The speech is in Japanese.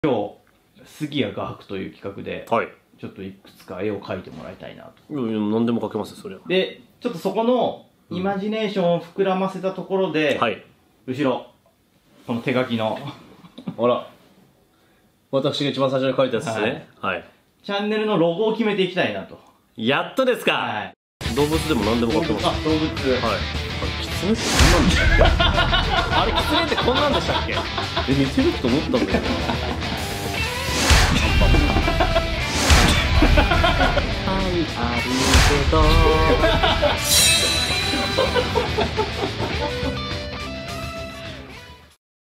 今日杉谷画伯という企画で、 はい、 ちょっといくつか絵を描いてもらいたいなと。 何でも描けますよそれは。 でちょっとそこのイマジネーションを膨らませたところで、 はい、 後ろこの手書きのあら、私が一番最初に描いたやつですね。はい、 チャンネルのロゴを決めていきたいなと。 やっとですか。 はい、 動物でも何でも描けます。 あ、動物。 はい。キツネってこんなんでしたっけ？あれキツネってこんなんでしたっけ？似てると思ったんだけどな。はい、あるけど。